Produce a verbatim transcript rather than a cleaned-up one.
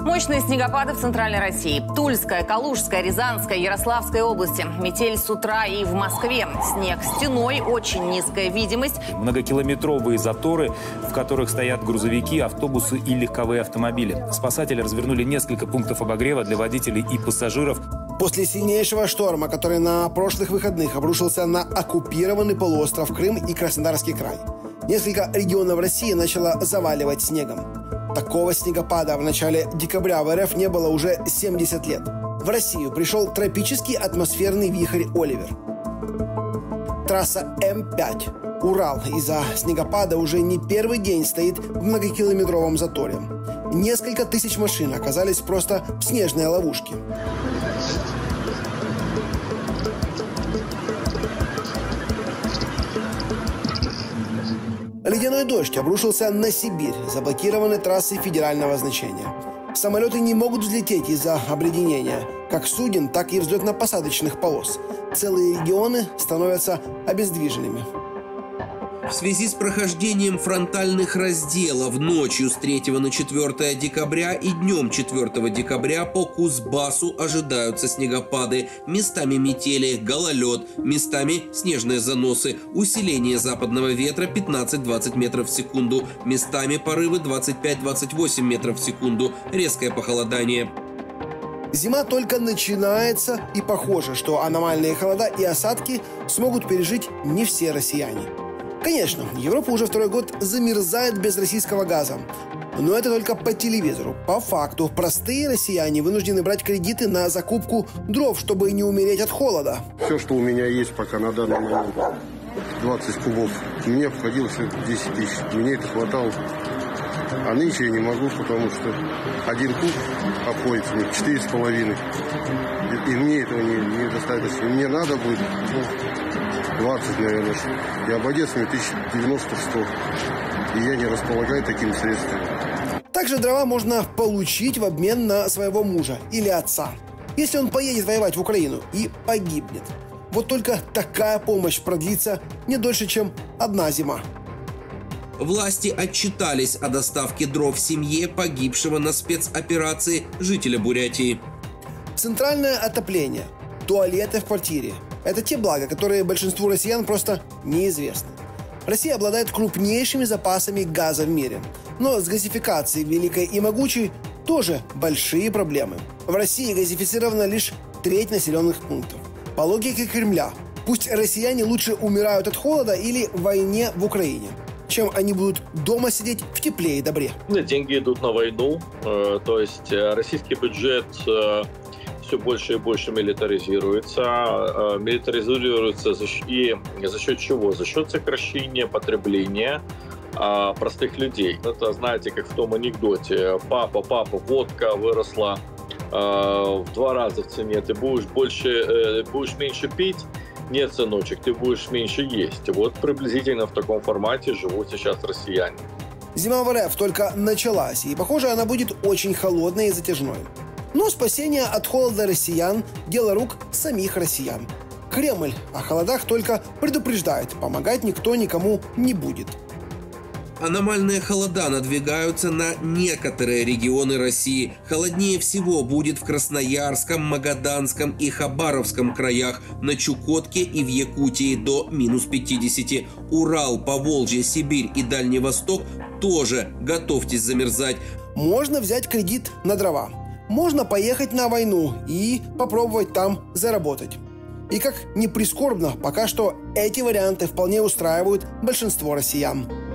Мощные снегопады в центральной России. Тульская, Калужская, Рязанская, Ярославская области. Метель с утра и в Москве. Снег стеной, очень низкая видимость. Многокилометровые заторы, в которых стоят грузовики, автобусы и легковые автомобили. Спасатели развернули несколько пунктов обогрева для водителей и пассажиров. После сильнейшего шторма, который на прошлых выходных обрушился на оккупированный полуостров Крым и Краснодарский край, несколько регионов России начало заваливать снегом. Такого снегопада в начале декабря в РФ не было уже семьдесят лет. В Россию пришел тропический атмосферный вихрь «Оливер». Трасса М пять Урал из-за снегопада уже не первый день стоит в многокилометровом заторе. Несколько тысяч машин оказались просто в снежной ловушке. Ледяной дождь обрушился на Сибирь, заблокированы трассы федерального значения. Самолеты не могут взлететь из-за обледенения, как суден, так и взлетно-посадочных полос. Целые регионы становятся обездвиженными. В связи с прохождением фронтальных разделов ночью с третьего на четвёртое декабря и днем четвёртого декабря по Кузбассу ожидаются снегопады, местами метели, гололед, местами снежные заносы, усиление западного ветра пятнадцать-двадцать метров в секунду, местами порывы двадцать пять - двадцать восемь метров в секунду, резкое похолодание. Зима только начинается, и похоже, что аномальные холода и осадки смогут пережить не все россияне. Конечно, Европа уже второй год замерзает без российского газа. Но это только по телевизору. По факту, простые россияне вынуждены брать кредиты на закупку дров, чтобы не умереть от холода. Все, что у меня есть пока на данный момент, двадцать кубов, мне обходилось десять тысяч. Мне это хватало. А нынче я не могу, потому что один куб обходится мне четыре с половиной. И мне этого не, не достаточно. Мне надо будет двадцать, наверное. И обойдется мне тысяч девяносто-сто. И я не располагаю такими средствами. Также дрова можно получить в обмен на своего мужа или отца, если он поедет воевать в Украину и погибнет. Вот только такая помощь продлится не дольше, чем одна зима. Власти отчитались о доставке дров семье погибшего на спецоперации жителя Бурятии. Центральное отопление, туалеты в квартире – это те блага, которые большинству россиян просто неизвестны. Россия обладает крупнейшими запасами газа в мире. Но с газификацией великой и могучей тоже большие проблемы. В России газифицирована лишь треть населенных пунктов. По логике Кремля, пусть россияне лучше умирают от холода или в войне в Украине, чем они будут дома сидеть в тепле и добре. Деньги идут на войну, то есть российский бюджет все больше и больше милитаризируется. Милитаризируется и за счет чего? За счет сокращения потребления простых людей. Это, знаете, как в том анекдоте. Папа, папа, водка выросла в два раза в цене. Ты будешь больше, будешь меньше пить? Нет, сыночек, ты будешь меньше есть. Вот приблизительно в таком формате живут сейчас россияне. Зима в РФ только началась, и, похоже, она будет очень холодной и затяжной. Но спасение от холода россиян – дело рук самих россиян. Кремль о холодах только предупреждает, помогать никто никому не будет. Аномальные холода надвигаются на некоторые регионы России. Холоднее всего будет в Красноярском, Магаданском и Хабаровском краях, на Чукотке и в Якутии до минус пятидесяти. Урал, Поволжье, Сибирь и Дальний Восток тоже готовьтесь замерзать. Можно взять кредит на дрова. Можно поехать на войну и попробовать там заработать. И как ни прискорбно, пока что эти варианты вполне устраивают большинство россиян.